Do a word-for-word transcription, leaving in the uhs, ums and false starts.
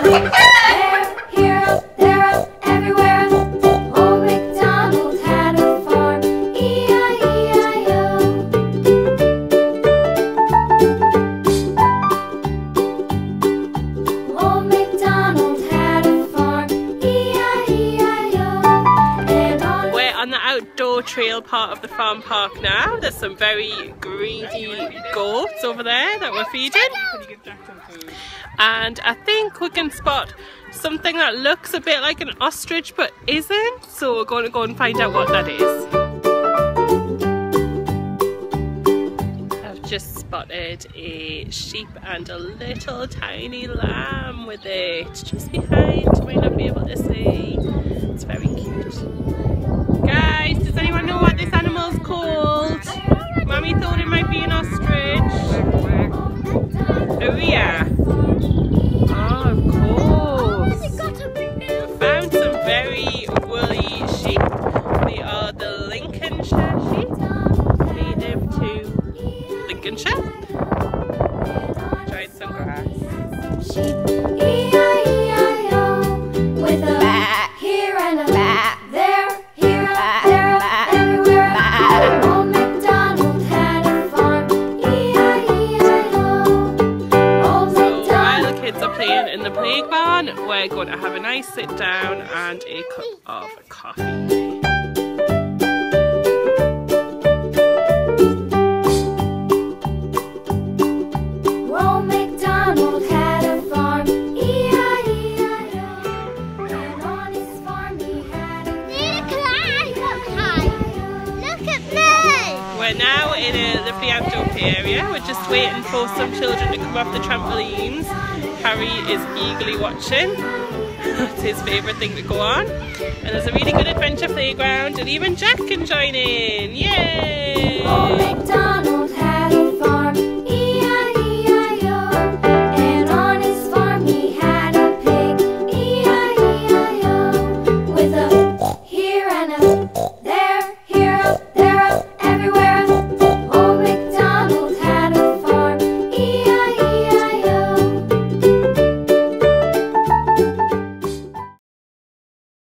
Trail part of the farm park now. There's some very greedy goats over there that we're feeding, and I think we can spot something that looks a bit like an ostrich but isn't, so we're going to go and find out what that is. I've just spotted a sheep and a little tiny lamb with it just behind. You might not be able to see. It's very cute. Guys, does anyone know what this animal's called? Mummy thought it might be an ostrich. Oh yeah. Oh, of course. We found some very woolly sheep. They are the Lincolnshire sheep, native to Lincolnshire. Tried some grass. We're going to have a nice sit down and a cup of coffee. Old MacDonald had a farm, E I E I O, and on his farm he had a look at me! We're now in a, the Fianto area. We're just waiting for some children to come off the trampolines. Harry is eagerly watching. It's his favourite thing to go on. And there's a really good adventure playground, and even Jack can join in. Yay! Old MacDonald had a farm.